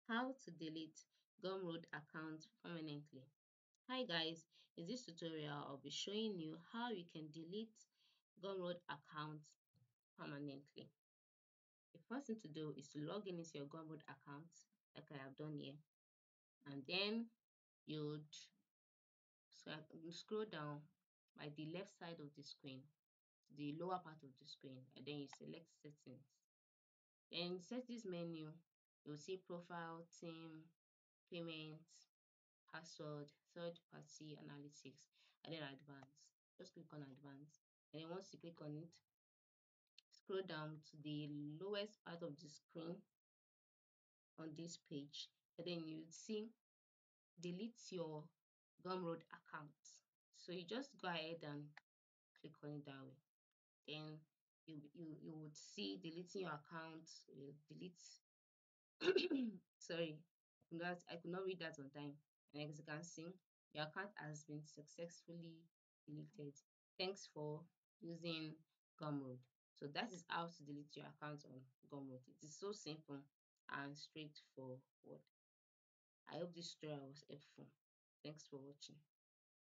How to delete Gumroad account permanently. Hi guys, in this tutorial I'll be showing you how you can delete Gumroad account permanently. The first thing to do is to log in into your Gumroad account like I have done here, and then you'd scroll down by the left side of the screen to the lower part of the screen, and then you select settings. Then in settings menu, you'll see profile, theme, payments, password, third party analytics, and then advanced. Just click on advanced. And then once you click on it, scroll down to the lowest part of the screen on this page. And then you see delete your Gumroad account. So you just go ahead and click on it that way. Then you would see deleting your account, you delete sorry, I could not read that on time. And as you can see, your account has been successfully deleted. Thanks for using Gumroad. So that is how to delete your account on Gumroad. It is so simple and straightforward. I hope this tutorial was helpful. Thanks for watching.